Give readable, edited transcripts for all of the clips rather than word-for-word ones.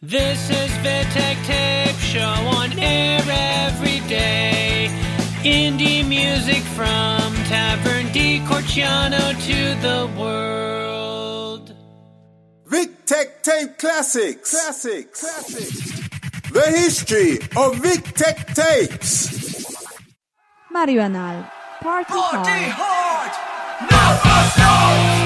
This is Vitek Tape Show on air every day. Indie music from Tavern di Corciano to the world. Vitek Tape Classics. The history of Vitek Tapes. Mario Anal, Party Hard. Never stop.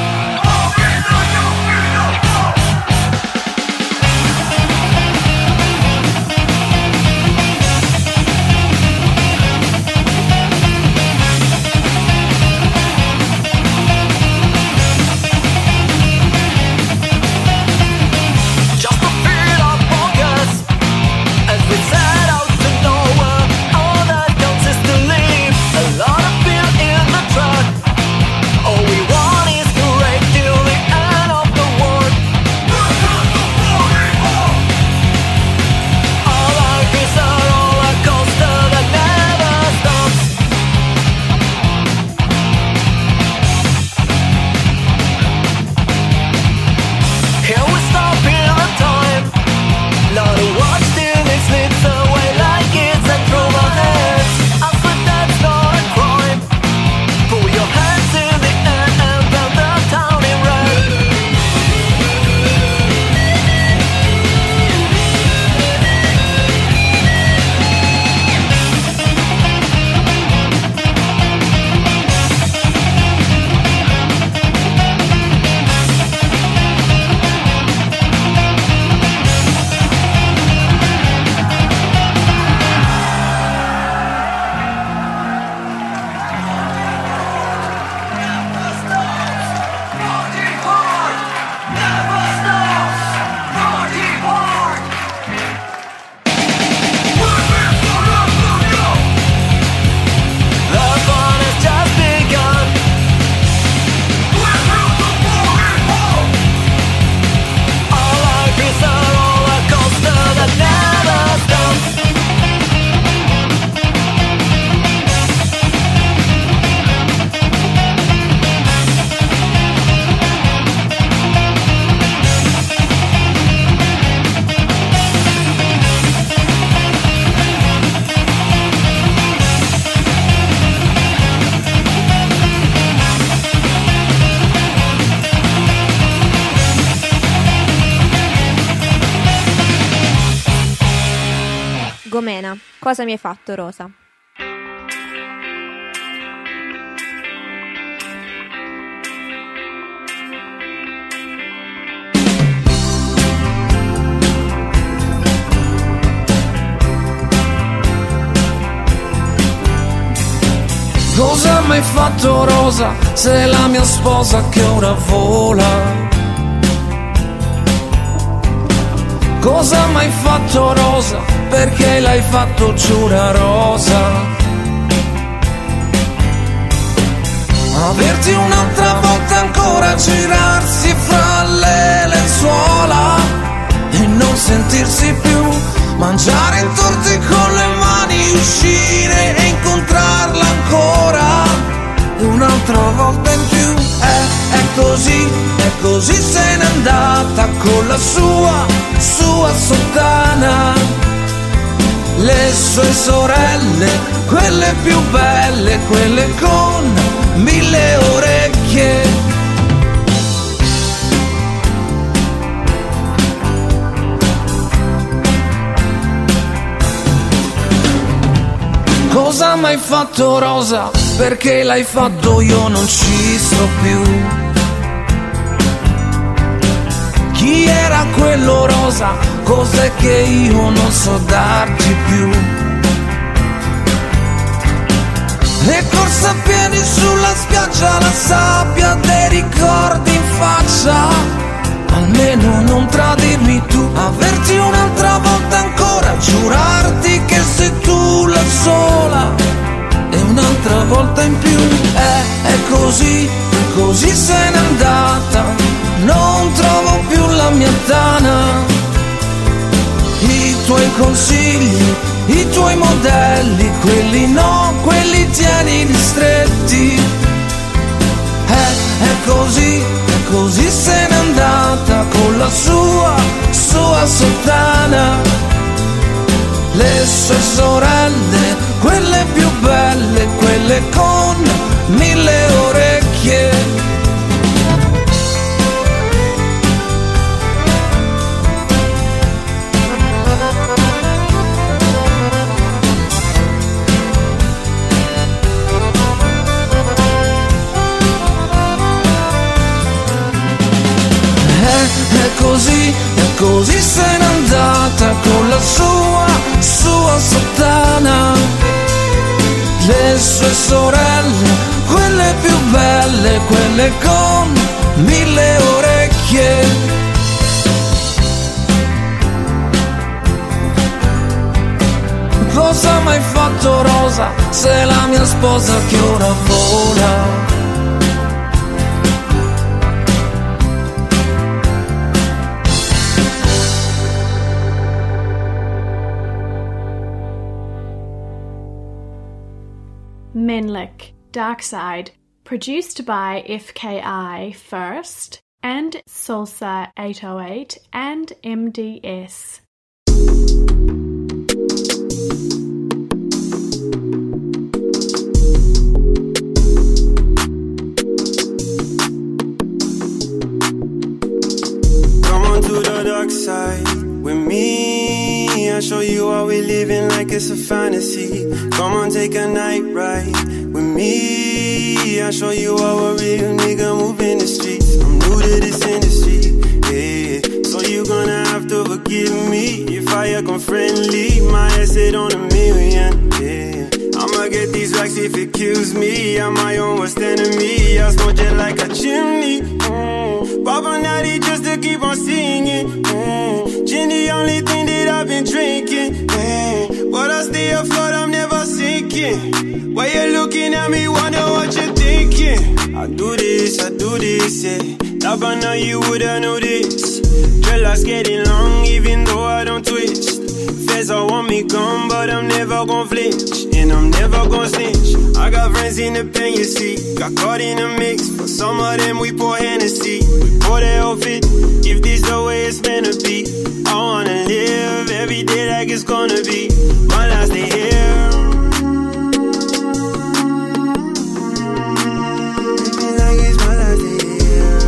Gomena, cosa mi hai fatto, Rosa? Cosa mi hai fatto, Rosa? Sei la mia sposa che ora vola. Cosa mi hai fatto, Rosa? Perché l'hai fatto, giura, Rosa? Averti un'altra volta ancora, girarsi fra le lenzuola e non sentirsi più, mangiare i torti con le mani, uscire e incontrarla ancora e un'altra volta in più. È così se n'è andata con la sua sottana. Le sue sorelle, quelle più belle, quelle con 1000 orecchie. Cosa mi hai fatto, Rosa? Perché l'hai fatto, io non ci sto più. Chi era quello, Rosa? Cos'è che io non so darti più? E corsa a piedi sulla spiaggia, la sabbia dei ricordi in faccia. Almeno non tradirmi tu, averti un'altra volta ancora, giurarti che sei tu la sola e un'altra volta in più. È così se n'è andata, non trovo più la mia tana. I tuoi consigli, i tuoi modelli, quelli no, quelli tienili stretti. È così se n'è andata con la sua sottana. sue sorelle, quelle più belle, quelle con 1000 orecchie. E così se n'è andata con la sua sottana. Le sue sorelle, quelle più belle, quelle con 1000 orecchie. Cosa m'hai fatto Rosa, sei la mia sposa che ora vola. Menlik, Dark Side, produced by FKI first, and Salsa 808 and MDS. Come on to the dark side with me, I'll show you how we living like it's a fantasy. Come on, take a night ride with me, I'll show you how a real nigga move in the streets. I'm new to this industry, yeah, so you gonna have to forgive me if I act unfriendly. My head sit on $1 million, yeah. I'ma get these racks if it kills me. I'm my own worst enemy, I smoke it like a chimney. Papa Natty just to keep on singing. Gin the only thing that I've been drinking. But I stay afloat, I'm never sinking. Why you looking at me, wonder what you're thinking? I do this, yeah. Now by now you would've know this. Dreadlocks getting long, even though I don't twitch. Feds all want me gone, but I'm never gon' flinch. And I'm never gon' snitch. I got friends in the pen, you see. Got caught in a mix. For some of them we pour Hennessy. We pour their outfit. If this the way it's meant to be. I wanna live every day like it's gonna be my last day here. Like it's my last day here.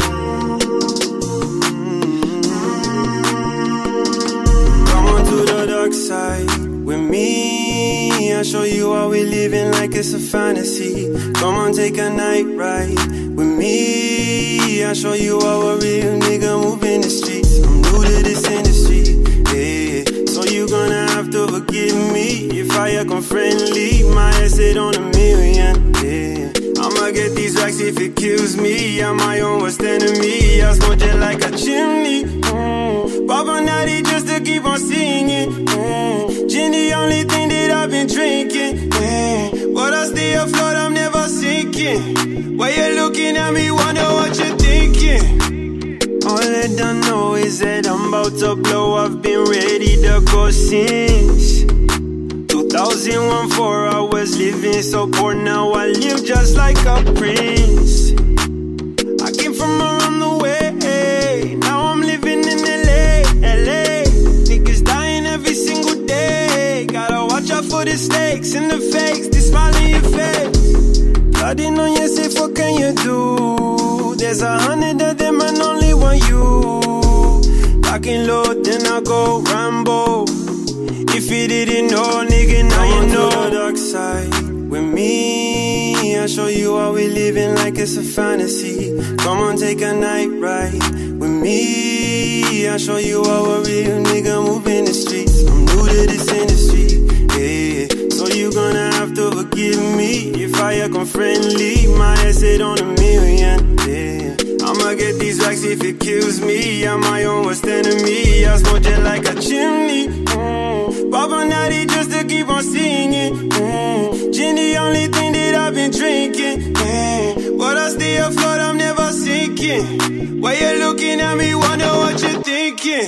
Come on to the dark side with me, I'll show you how we living like it's a fantasy. Come on, take a night ride with me, I'll show you how a real nigga move in the streets. I'm new to this industry, yeah, so you gonna have to forgive me if I act unfriendly. My head sit on $1 million, yeah. I'ma get these racks if it kills me. I'm my own worst enemy, I smoke it like a chimney. Papa Natty just to keep on singing. Gin the only thing that I've been drinking. But I stay afloat, I'm never sinking. Why you looking at me, wonder what you're thinking? All I don't know is that I'm about to blow. I've been ready to go since 2001, 4 I was living so poor. Now I live just like a prince. I came from around the way, now I'm living in LA. Niggas dying every single day. Gotta watch out for the stakes and the fakes. They smile in your face. Plotting on your safe, what can you do? There's 100 of them and only one you. Locking low, then I go Rambo. If you didn't know, nigga, now you know. To the dark side with me, I'll show you how we living like it's a fantasy. Come on, take a night ride with me, I'll show you how a real nigga move in the streets. I'm new to this industry, yeah, so you gonna have to forgive me if I act unfriendly. My head sit on $1 million, yeah. I'ma get these racks if it kills me. I'm my own worst enemy, I smoke it like a chimney. Papa Natty just to keep on singing. Gin the only thing that I've been drinking. But I stay afloat, I'm never sinking. Why you looking at me, wonder what you're thinking?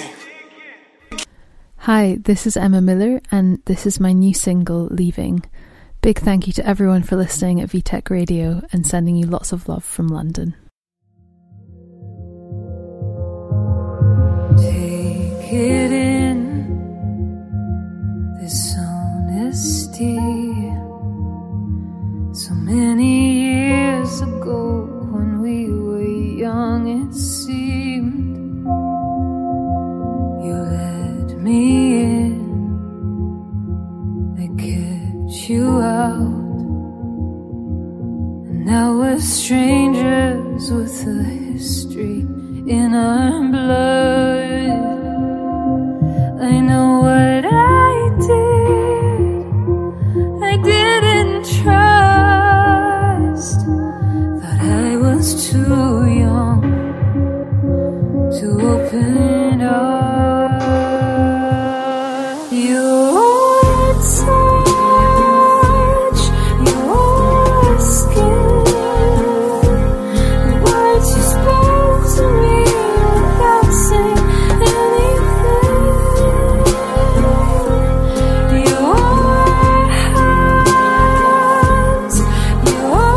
Hi, this is Emma Miller, and this is my new single, Leaving. Big thank you to everyone for listening at VTech Radio and sending you lots of love from London. Take it in, this song. we're strangers with a history in our blood. I know what I did. I didn't trust. Thought I was too young to open up. Your touch, your skin, the words you spoke to me without saying anything. Your hands, your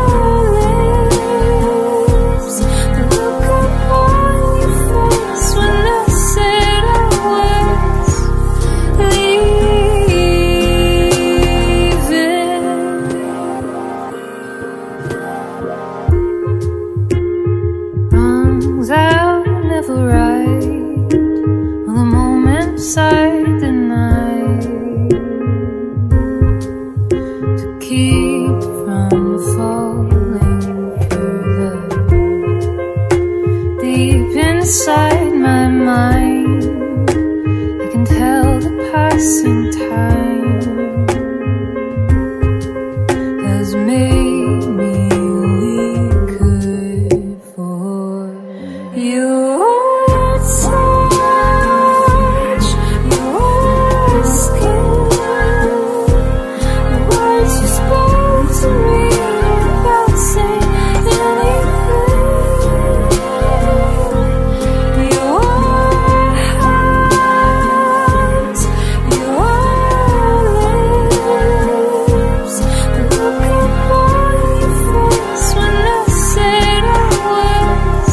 lips, the look upon your face when I said I was leaving. Wrongs I'll never right, all the moments I denied to keep from falling further deep inside my mind. I can tell the passing time has made me weaker for your touch, your skin, the words you spoke to me without saying anything. Your hands, your lips, the look upon your face when I said I was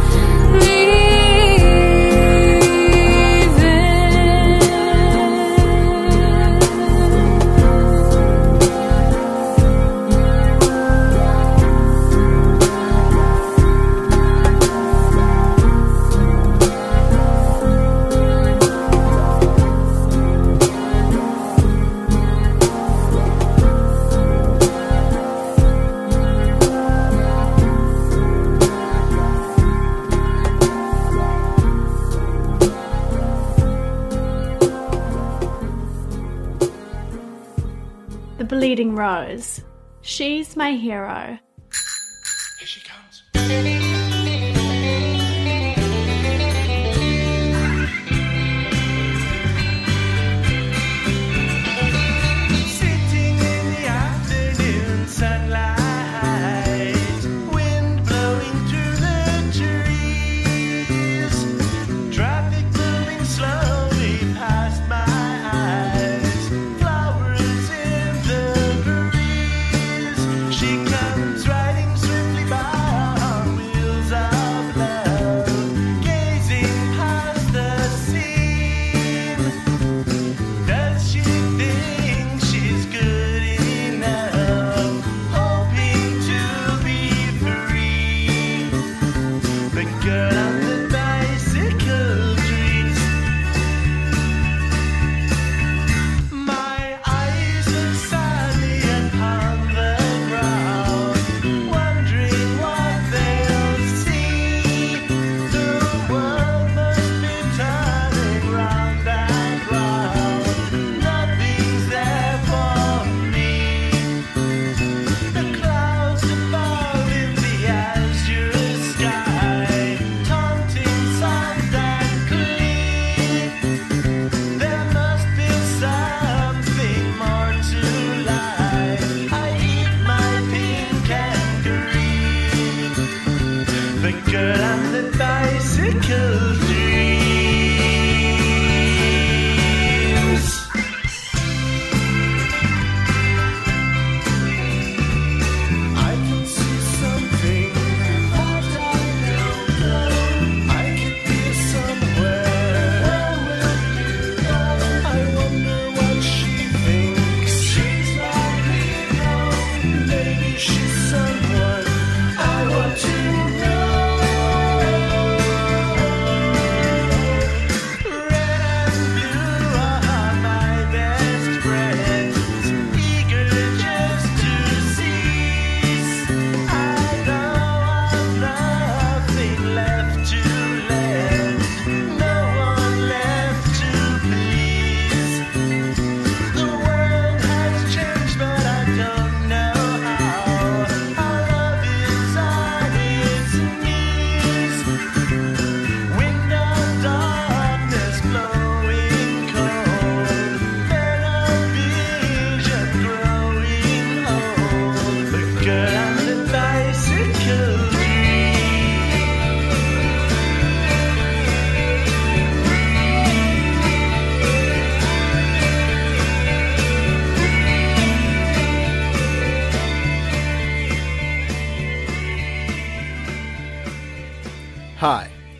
The Bleeding Rose. She's my hero. Here she comes. Sitting in the afternoon sunlight, wind blowing through the trees, traffic moving slowly past my eyes, flowers in the breeze. She comes riding swiftly by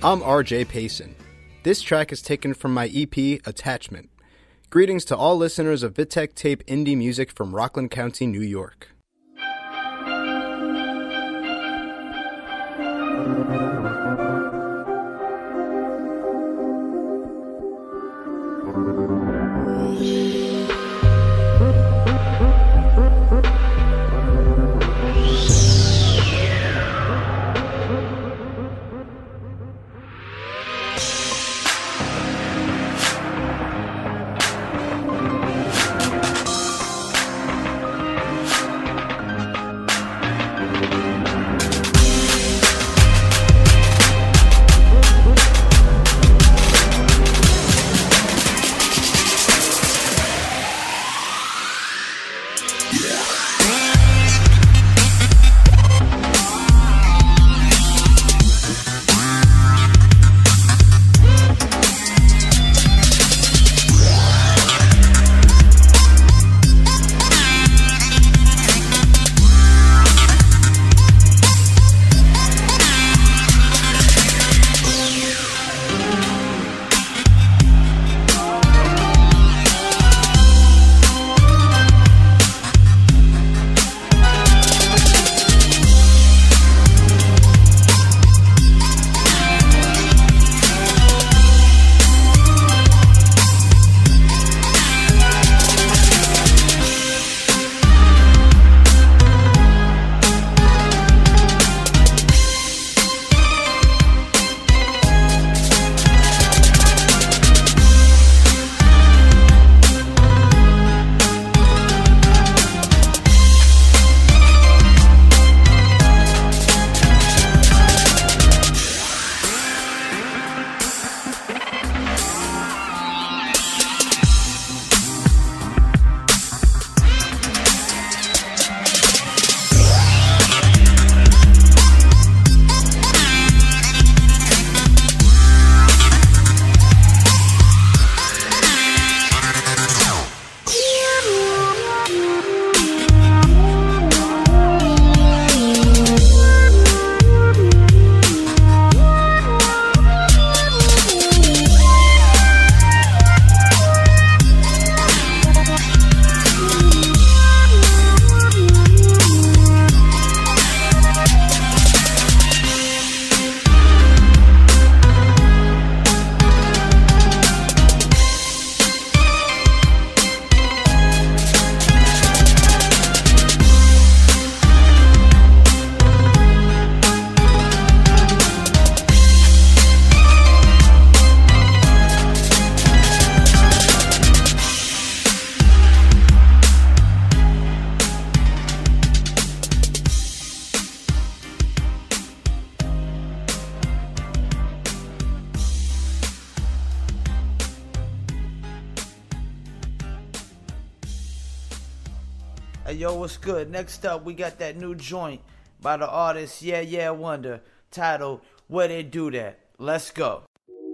I'm RJ Payson. This track is taken from my EP, Attachment. Greetings to all listeners of Vitek Tape indie music from Rockland County, New York. Hey, yo, what's good? Next up, we got that new joint by the artist Yeah Yeah Wonder titled Where They Do That. Let's go.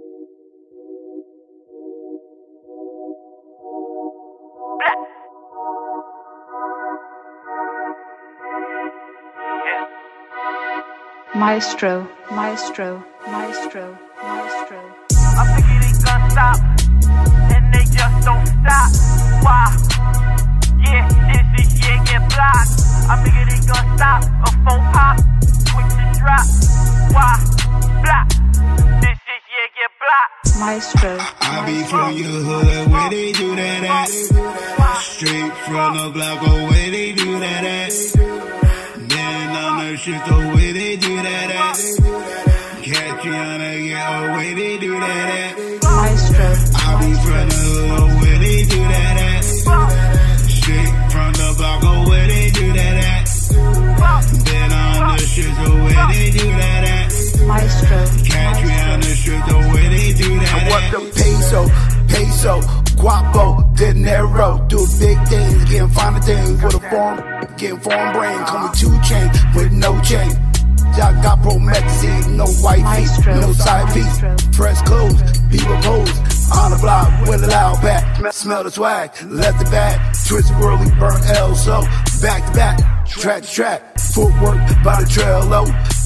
Maestro, maestro, maestro, maestro. I figured they gonna stop, and they just don't stop. Why? Yeah, this is yeah, get blocked. I figured they gonna stop, a phone pop, quick to drop. Why? Block. This is yeah, get blocked. Maestro. I be from your hood, where they do that at. Straight from the block, oh, where they do that at. Then on the shit, oh, where they do that at. Catch you on the get, where they do that at. Maestro. I be from the hood, where they do that at. Straight from the block, oh, where they do that at. Then on the shit, oh, where they do that at. Maestro. Catch me on the street, oh, where they do that at. I want the peso, guapo, dinero. Do big things, getting finer things with a form, getting foreign brain. Call me 2 Chain with no chain. I got promethazine, no white feet, no side piece. Fresh clothes, people pose. On the block with a loud back. Smell the swag, left the back. Twist whirly, burn L, so back to back, track to track. Footwork by the trail low.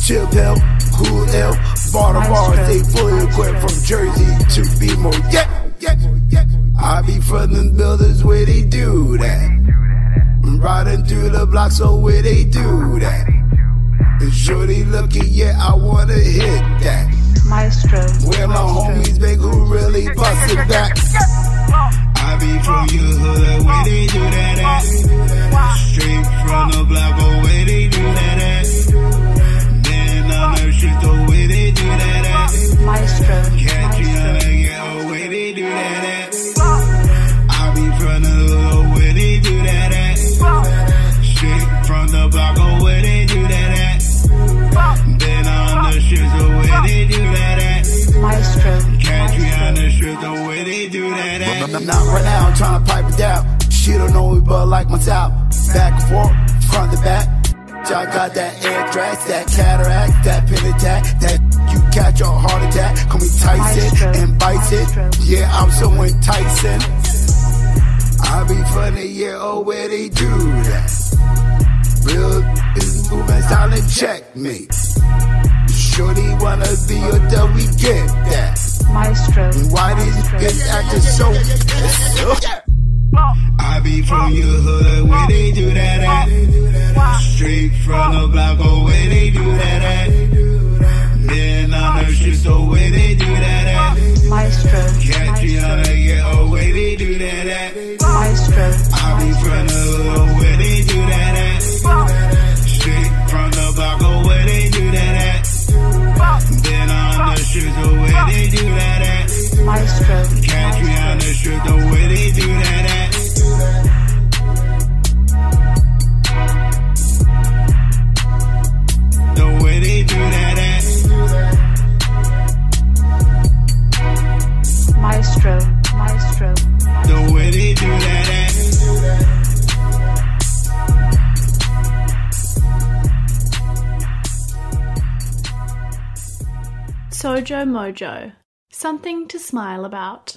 chill pill, cool ill, bar to bar, stay fully equipped from Jersey to BMO. Yeah. I be from them builders where they do that. Riding through the block, so where they do that. And shorty looking, yeah, I wanna hit that. Maestro. Where my homies been who really bustin' back. I be from your hood, where they do that at. Straight from the block, oh, where they do that at. Then on the street, oh, where they do that at. Maestro. Catch you on the ghetto, where they do that at. I be from the hood, where they do that at. Straight from the block, oh, where they do that at. Then on the street, oh, where they do that at. Maestro. Catch me on the street, oh, where they do that at. Not right now, I'm trying to pipe it down. She don't know me, but like myself. Back and forth, front to back. I got that anthrax, that cataract, that pin attack, that you catch a heart attack. Call me Tyson and bites it. Yeah, I'm so enticing. I be funny, yeah, oh, where they do that. Real is moving silent, check me. Shorty wanna be until we get that. Maestro. Why these niggas acting so? I be from your hood, where they do that at. Straight from the block, oh, where they do that at. Then on the street, so where they do that at. Maestro. Catch you on the ghetto, where they do that at. Maestro. I be from the hood, where they do that at. Straight from the block, oh, where they do that at. Then on the street, so where they do that at. Maestro. Catch me on the street, oh, where they do that at. The way they do that at. Maestro. Maestro. The way they do that at. Sojo Mojo. Something to smile about.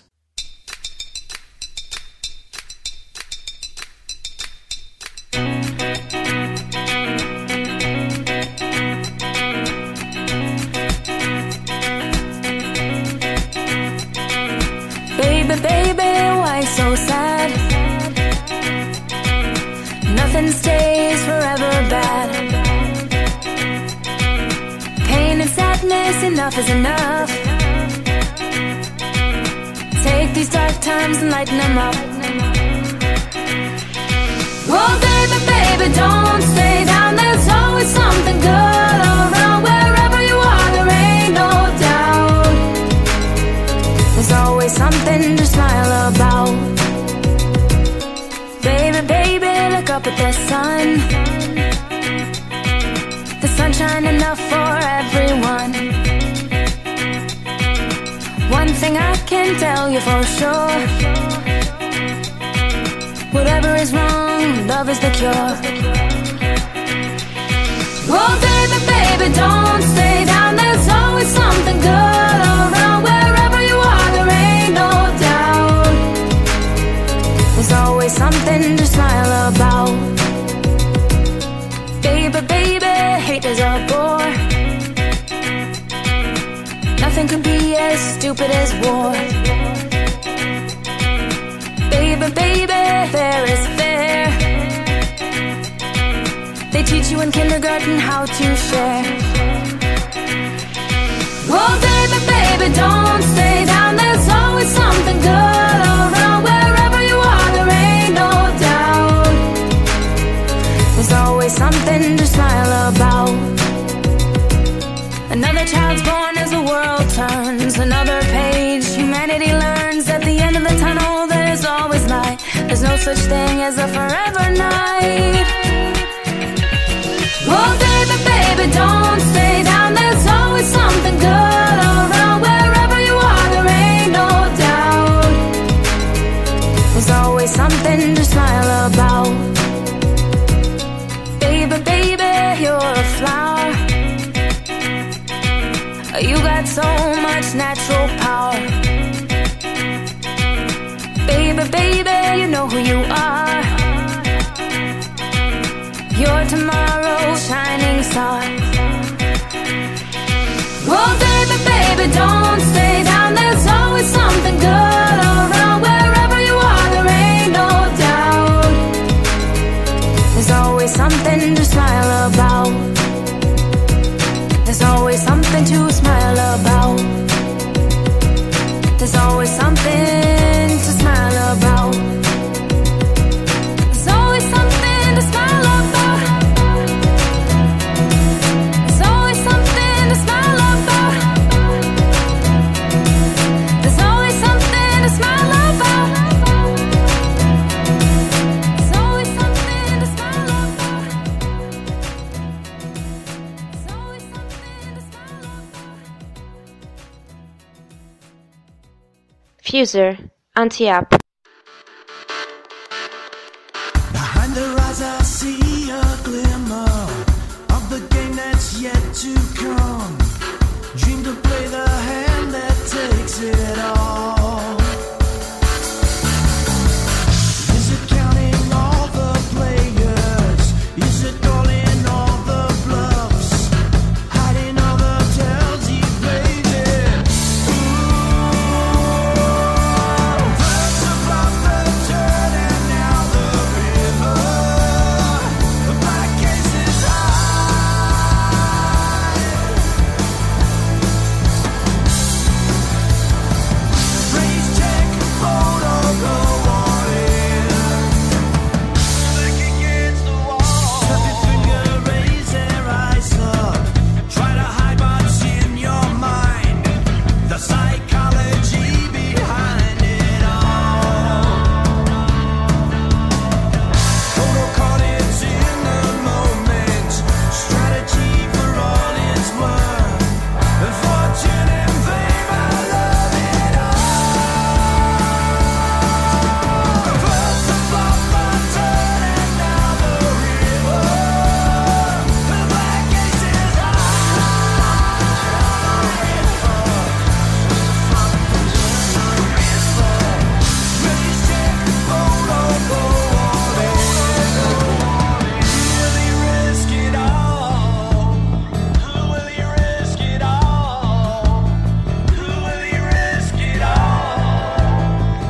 Baby, why so sad? Nothing stays forever bad. Pain and sadness, enough is enough. Take these dark times and lighten them up. Well, baby, don't stay down. There's always something good around. Wherever you are, there ain't no doubt. There's always something to smile about. Baby, look up at the sun. The sunshine enough for everyone. One thing I can tell you for sure. Whatever is wrong, love is the cure. Well, baby, don't stay down. There's always something good around. Wherever you are, there ain't no doubt. There's always something to smile about. Baby, hate is a bore. Nothing can be as stupid as war. Baby, fair is fair. They teach you in kindergarten how to share. Well, baby, don't stay down. There's always something good around. Wherever you are, there ain't no doubt. There's always something to smile about. Another child's born as the world turns. Another page humanity learns. At the end of the tunnel, there's always light. There's no such thing as a forever night. Well, baby, don't stay down. There's always something good around. Wherever you are, there ain't no doubt. There's always something to smile about. Baby, you're a flower. You got so much natural power. Baby, you know who you are. You're tomorrow's shining star. baby, don't stay down. There's always something good around. Wherever you are, there ain't no doubt. There's always something to smile about. There's always something to smile about. There's always something to smile about. There's always something to smile about. There's always something to smile about. There's always something to smile about. There's always something to smile about. There's always something to smile about. Fuser, Anti-App. Behind their eyes I see a glimmer of the game that's yet to come. Dream to play the hand that takes it all. Is it counting all the players? Is it calling all the bluffs? Hiding all the tells he plays it. First the flop, the turn, and now the river. The black case is high. Raise, check, photo, go all in. Back against the wall. Snap your finger, raise their eyes up. Try to hide what's in your mind. The psychology behind it all. Photo caught it's in the moment. Strategy for all it's worth. And fortune and fame, I love it all. First the flop, the turn, and now the river. The black ace is raise, check, photo, go all in. Will he risk it all? Will he risk it all? Will he risk it all?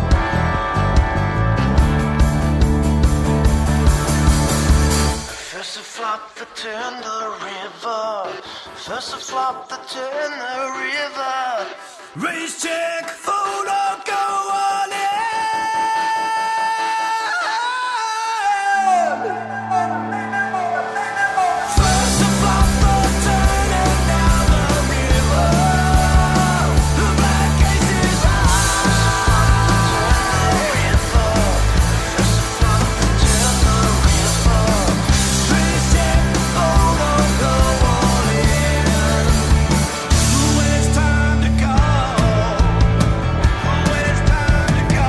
First the flop, the turn, the river. First the flop, the turn, the river. Raise, check, photo, go all in. First the flop, the turn, and now the river. The black ace is high. First the flop, the turn, the river. Raise, check, photo, go all in. When it's time to go. When it's time to go.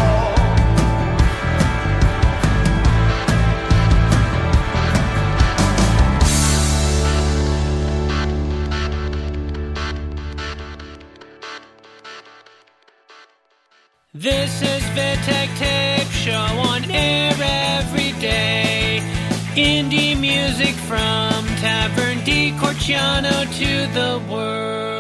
This is Vitek Tape Show on air every day. Indie music from Tavern di Corciano to the world.